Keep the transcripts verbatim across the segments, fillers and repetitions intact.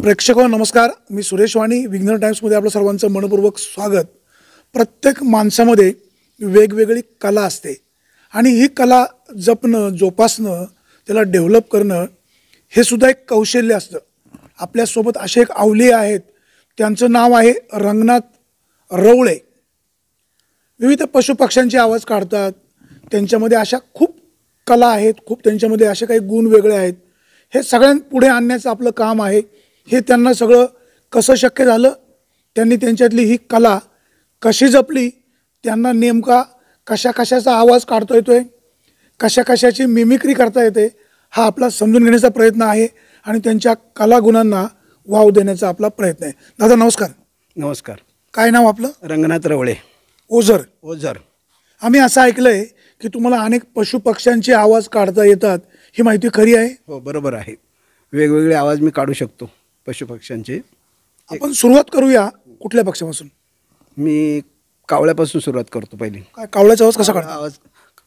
प्रेक्षको नमस्कार. मी सुरेश वाणी. विघ्नर टाइम्समध्ये आपलं सर्वांचं मनपूर्वक स्वागत. प्रत्येक माणसामध्ये वेगवेगळी कला असते आणि ही कला जपणं, जोपासणं, त्याला डेव्हलप करणं हे सुद्धा एक कौशल्य असतं. आपल्यासोबत असे एक अवलिया आहेत, त्यांचं नाव आहे रंगनाथ रवळे. विविध पशुपक्ष्यांचे आवाज काढतात. त्यांच्यामध्ये अशा खूप कला आहेत, खूप त्यांच्यामध्ये असे काही गुण वेगळे आहेत. हे सगळ्यांपुढे आणण्याचं आपलं काम आहे. हे त्यांना सगळं कसं शक्य झालं, त्यांनी त्यांच्यातली ही कला कशी जपली, त्यांना नेमका कशा कशाचा आवाज काढता येतोय, कशा कशाची मिमिक्री करता येते, हा आपला समजून घेण्याचा प्रयत्न आहे आणि त्यांच्या कलागुणांना वाव देण्याचा आपला प्रयत्न आहे. दादा नमस्कार. नमस्कार. काय नाव आपलं? रंगनाथ रवळे. ओझर. ओझर. आम्ही असं ऐकलंय की तुम्हाला अनेक पशुपक्ष्यांचे आवाज काढता येतात, ही माहिती खरी आहे? हो, बरोबर आहे. वेगवेगळे आवाज मी काढू शकतो पशुपक्ष्यांचे. आपण सुरुवात करूया कुठल्या पक्षापासून? मी कावळ्यापासून सुरुवात करतो. पहिली काय कावळ्याचा आवाज कसा काढता? आवाज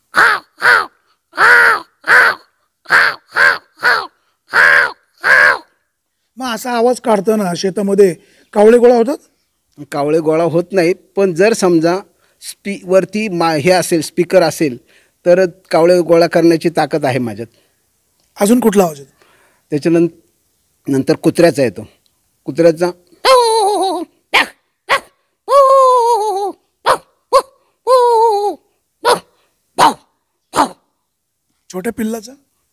मग असा आवाज काढताना शेतामध्ये कावळे गोळा होतात? कावळे गोळा होत नाही, पण जर समजा स्पी वरती मा हे असेल, स्पीकर असेल, तर कावळे गोळा करण्याची ताकद आहे माझ्यात. अजून कुठला आवाज येतो? त्याच्यानंतर नंतर कुत्र्याचा येतो. कुत्र्याचा छोट्या पिल्लाचा?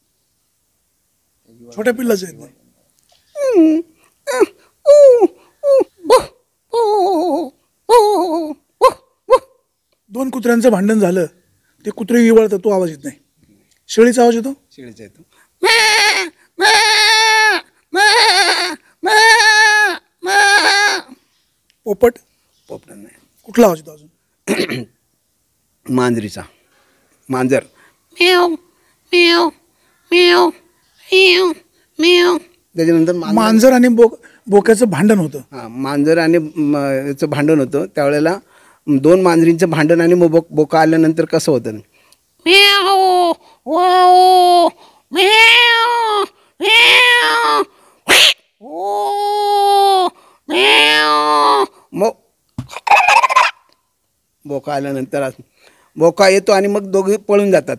छोट्या पिल्लाचा येत नाही. दोन कुत्र्यांचं भांडण झालं, ते कुत्रे विवळतात, तो आवाज येत नाही. शेळीचा आवाज येतो? शेळीचा येतो. पोपट? पोपट नाही. कुठला आवाज येतो अजून? मांजरीचा. मांजर. त्याच्यानंतर मांजर आणि बोक बोक्याचं भांडण होतं. हां, मांजर आणि म, याचं भांडण होतं. त्यावेळेला दोन मांजरींचं भांडण आणि बोक बोका आल्यानंतर कसं होतं? मग बोका आल्यानंतर बोका येतो आणि मग दोघे पळून जातात.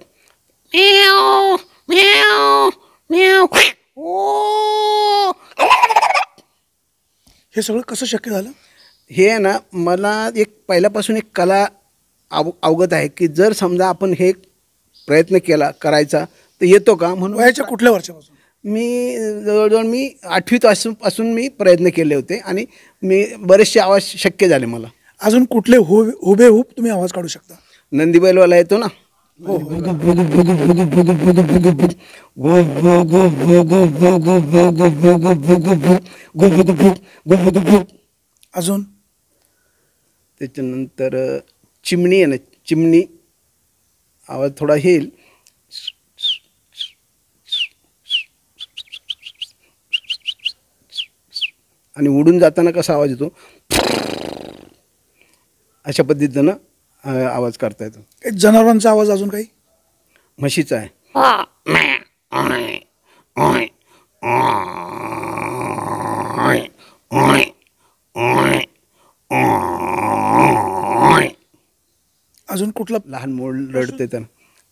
हे सगळं कसं शक्य झालं? हे ना, मला एक पहिल्यापासून एक कला अव अवगत आहे की जर समजा आपण हे प्रयत्न केला करायचा तर येतो का म्हणून. वयाच्या कुठल्या वर्षापासून? मी जवळजवळ मी आठवीत पासून पासून मी प्रयत्न केले होते आणि मी बरेचसे आवाज शक्य झाले मला. अजून कुठले हु हुबेहूब तुम्ही आवाज काढू शकता? नंदी बैलवाला येतो ना. हो. अजून? त्याच्यानंतर चिमणी आहे ना, चिमणी आवाज थोडा येईल. आणि उडून जाताना कसा आवाज येतो, अशा पद्धतीनं आवाज करता येतो. एक जनावरांचा आवाज अजून काही? म्हशीचा आहे. अजून कुठला? लहान मूल रडते तर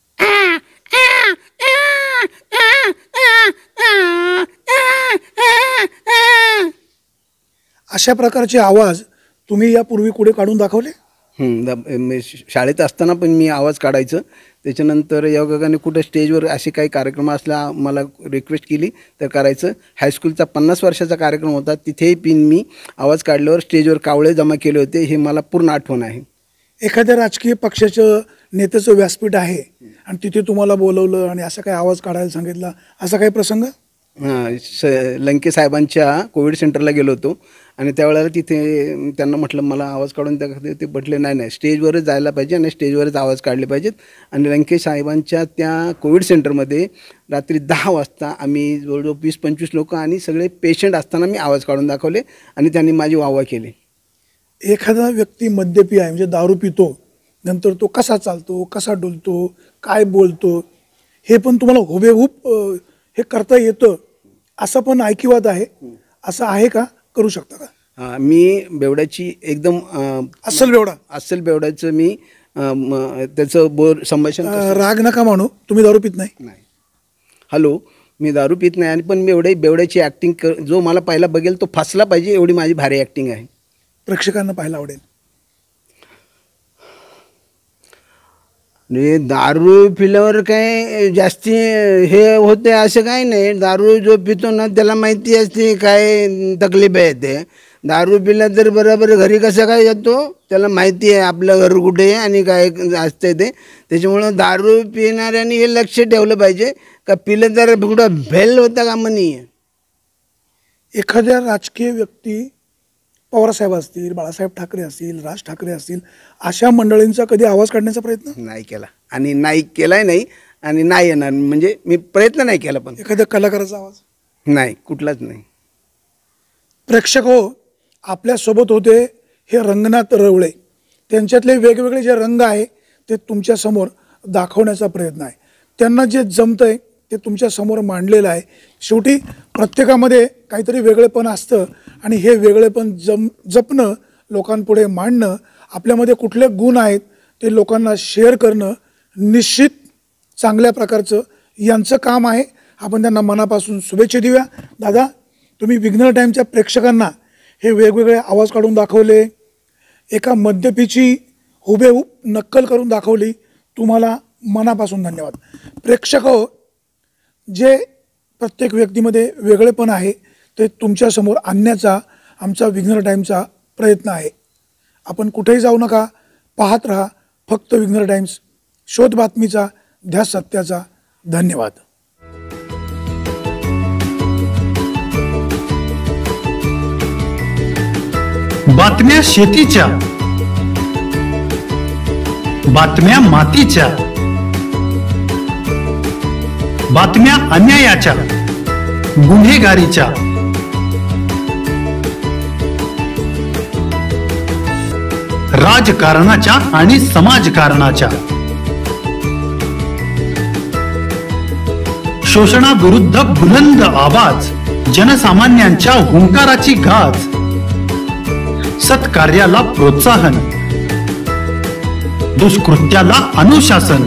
अशा प्रकारचे आवाज तुम्ही यापूर्वी कुठे काढून दाखवले? मी शाळेत असताना पण मी आवाज काढायचं. त्याच्यानंतर योगाने कुठं स्टेजवर असे काही कार्यक्रम असला मला रिक्वेस्ट केली तर करायचं. हायस्कूलचा पन्नास वर्षाचा कार्यक्रम होता, तिथेही पिन मी आवाज काढल्यावर स्टेजवर कावळे जमा केले होते. हे मला पूर्ण आठवण आहे. एखाद्या राजकीय पक्षाचं नेत्याचं व्यासपीठ आहे आणि तिथे तुम्हाला बोलवलं आणि असा काही आवाज काढायला सांगितला, असा काही प्रसंग? हां, स लंके साहेबांच्या कोविड सेंटरला गेलो होतो आणि त्यावेळेला तिथे त्यांना म्हटलं मला आवाज काढून त्या ते म्हटले नाही नाही स्टेजवरच जायला पाहिजे आणि स्टेजवरच आवाज काढले पाहिजेत. आणि लंके साहेबांच्या त्या कोविड सेंटरमध्ये रात्री दहा वाजता आम्ही जवळजवळ वीस पंचवीस लोक आणि सगळे पेशंट असताना मी आवाज काढून दाखवले आणि त्यांनी माझी वाहवा केली. एखादा व्यक्ती मद्यपी आहे म्हणजे दारू पितो, नंतर तो कसा चालतो, कसा डुलतो, काय बोलतो, हे पण तुम्हाला हुबेहूब हे करता येतं असं पण ऐकिवात आहे. असं आहे का, करू शकता का? अ, मी बेवड्याची एकदम अ, अस्सल बेवडा. अस्सल बेवड्याचं मी अ, म, त्याचं बोर संभाषण अं, राग नका म्हणू, तुम्ही दारू पित नाही. नाही. हॅलो, मी दारू पित नाही आणि पण मी एवढे बेवड्याची ॲक्टिंग कर, जो मला पहिला बघेल तो फसला पाहिजे एवढी माझी भारी ॲक्टिंग आहे. प्रेक्षकांना पाहायला आवडेल. म्हणजे दारू पिल्यावर काय जास्ती हे होते असं काही नाही. दारू जो पितो ना त्याला माहिती असते काय तकलीफ आहे ते. दारू पिला तर बरोबर घरी कसं काय येतो त्याला माहिती आहे आपलं घर कुठे आहे आणि काय असते ते. त्याच्यामुळं दारू पिणाऱ्याने हे लक्ष ठेवलं पाहिजे का पिलं तर कुठं भेल होता का म्हणे. एखाद्या राजकीय व्यक्ती, पवारसाहेब असतील, बाळासाहेब ठाकरे असतील, राज ठाकरे असतील, अशा मंडळींचा कधी आवाज काढण्याचा प्रयत्न नाही केला आणि नाही केलाय नाही आणि नाही येणार. म्हणजे मी प्रयत्न नाही केला पण एखाद्या कलाकाराचा आवाज नाही, कुठलाच नाही. प्रेक्षक हो, आपल्यासोबत होते हे रंगनाथ रवळे. त्यांच्यातले वेगवेगळे जे रंग आहे ते तुमच्यासमोर दाखवण्याचा प्रयत्न आहे. त्यांना जे जमतं आहे ते तुमच्यासमोर मांडलेलं आहे. शेवटी प्रत्येकामध्ये काहीतरी वेगळेपण असतं आणि हे वेगळेपण जम जपणं, लोकांपुढे मांडणं, आपल्यामध्ये कुठले गुण आहेत ते लोकांना शेअर करणं निश्चित चांगल्या प्रकारचं यांचं काम आहे. आपण त्यांना मनापासून शुभेच्छा देऊया. दादा, तुम्ही विघ्नर टाईमच्या प्रेक्षकांना हे वेगवेगळे आवाज काढून दाखवले, एका मद्यपीची हुबेहूब नक्कल करून दाखवली, तुम्हाला मनापासून धन्यवाद. प्रेक्षक हो, जे प्रत्येक व्यक्तीमध्ये वेगळेपण आहे ते तुमच्यासमोर आणण्याचा आमचा विघ्नर टाईमचा प्रयत्न आहे. आपण कुठेही जाऊ नका, पाहत राहा फक्त विघ्नर टाईम्स. शोध बातमीचा, ध्यास सत्याचा. धन्यवाद. बातम्या शेतीच्या, बातम्या मातीच्या, बातम्या अन्यायाच्या, गुन्हेगारीच्या, राजकारणाच्या आणि समाजकारणाच्या, शोषणाविरुद्ध बुलंद आवाज, जनसामान्यांच्या हुंकाराची गाज, सत्कार्याला प्रोत्साहन, दुष्कृत्याला अनुशासन,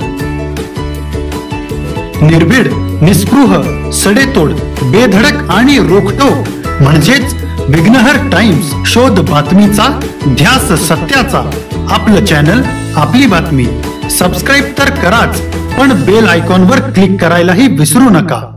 निर्भीड, निस्पृह, सडेतोड, बेधडक आणि रोखटोक म्हणजेच विघ्नहर टाइम्स. शोध बातमीचा, ध्यास सत्याचा. आपलं चॅनल, आपली बातमी. सबस्क्राईब तर कराच, पण बेल आयकॉनवर क्लिक करायलाही विसरू नका.